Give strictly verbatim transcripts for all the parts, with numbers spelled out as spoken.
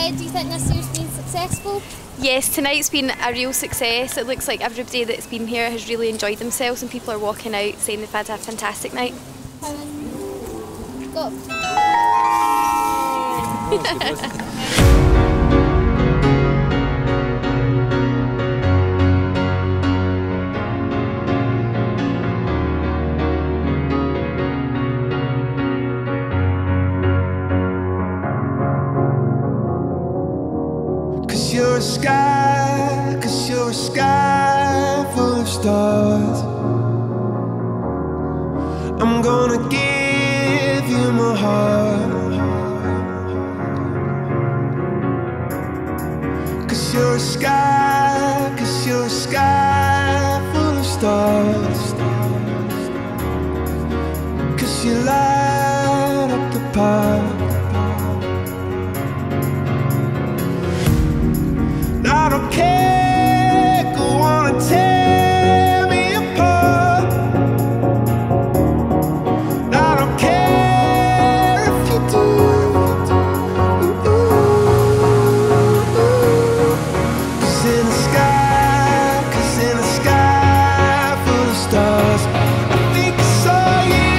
uh, do you think this year's been successful? Yes, tonight's been a real success. It looks like everybody that's been here has really enjoyed themselves and people are walking out saying they've had a fantastic night. Go. You're a sky, cause you're a sky full of stars. I'm gonna give you my heart. Cause you're a sky, cause you're a sky full of stars. Cause you light up the park. I don't care, go on and tear me apart. I don't care if you do. Cause in the sky, cause in the sky full of stars, I think I saw you.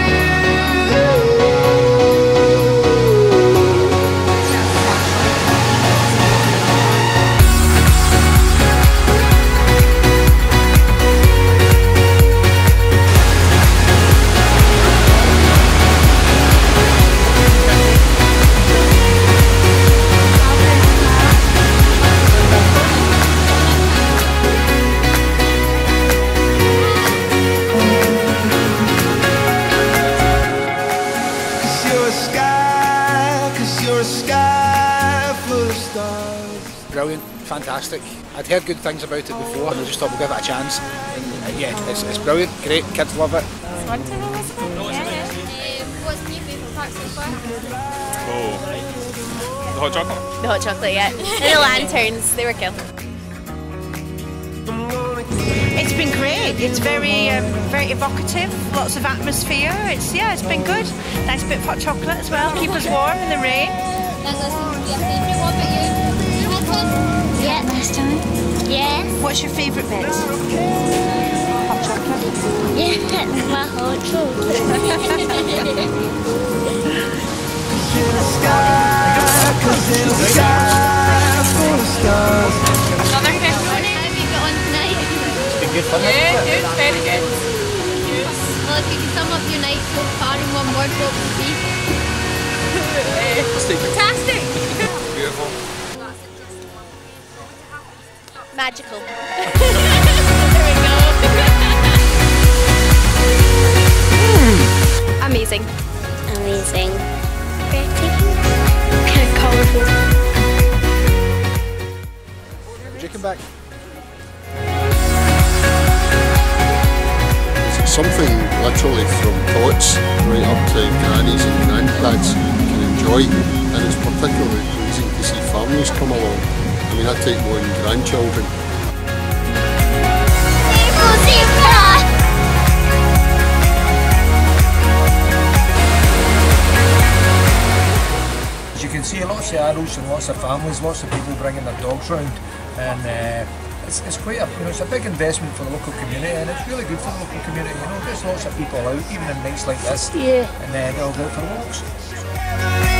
Brilliant, fantastic. I'd heard good things about it before and I just thought we'd give it a chance. And uh, yeah, it's, it's brilliant, great, kids love it. It's wonderful, isn't it? Yeah. Um, what's your favourite part so far? Oh, the hot chocolate? The hot chocolate, yeah. And the lanterns, they were cool. It's been great. It's very, um, very evocative. Lots of atmosphere. It's yeah, it's been good. Nice bit of hot chocolate as well. Keep us warm in the rain. That seems to be a favourite. What about you? You had one? Yeah, last time. Yes. What's your favourite bit? Hot chocolate. Yeah, my hot chocolate. Another pepperoni. How have you got on tonight? It's been good fun. Yeah, good, very good. Well, if you could sum up your night so far in one word, what would it be? Fantastic! Beautiful. Magical. There we go. Amazing. Amazing. Breathtaking. Kind of colourful. Would you come back? It's something literally from tots right up to grannies and granddads can enjoy, and it's particularly pleasing to see families come along. I mean, I take more than grandchildren. As you can see, lots of adults and lots of families, lots of people bringing their dogs round, and uh, it's, it's quite a, you know, it's a big investment for the local community, and it's really good for the local community. You know, there's lots of people out, even in nights like this, Yeah. and uh, they'll go for walks.